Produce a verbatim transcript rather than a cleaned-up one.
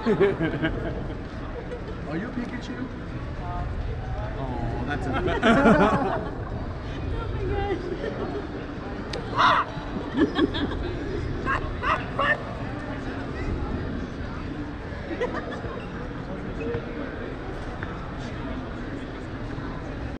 Are you a Pikachu? Oh, that's a... Oh my gosh.